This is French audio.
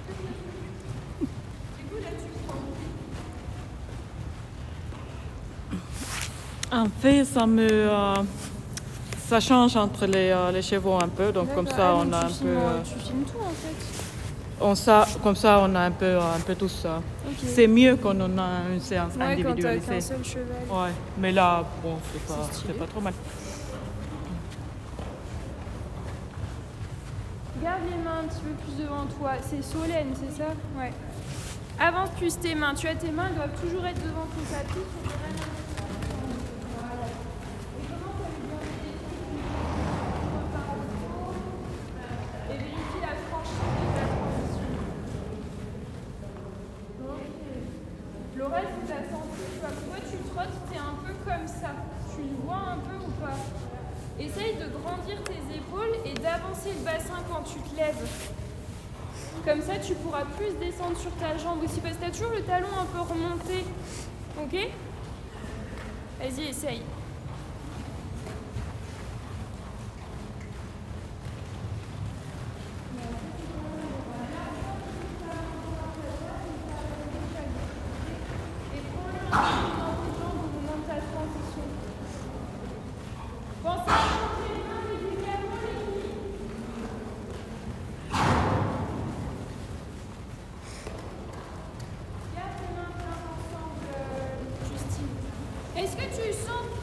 En fait, ça change entre les chevaux un peu, donc comme ça on a un peu. Tu filmes tout en fait. Comme ça on a un peu tout ça. Okay. C'est mieux quand on a une séance individualisée. Quand t'as qu'un seul cheval. Ouais, mais là, bon, c'est pas trop mal. Garde les mains un petit peu plus devant toi. C'est Solène, c'est ça? Ouais. Avance plus tes mains. Tu as tes mains, elles doivent toujours être devant ton tapis. Et vérifie la franchise de la transition. Laura, si tu as senti, toi tu trottes, tu es un peu comme ça. Tu le vois un peu ou pas? Essaye de grandir tes épaules et d'avancer le bassin quand tu te lèves. Comme ça, tu pourras plus descendre sur ta jambe aussi, parce que tu as toujours le talon un peu remonté. Ok? Vas-y, essaye. Et prends-le un peu dans tes jambes au moment de ta transition. Pensez à monter les mains régulièrement l'équilibre. Garde tes mains bien ensemble, Justine. Est-ce que tu sens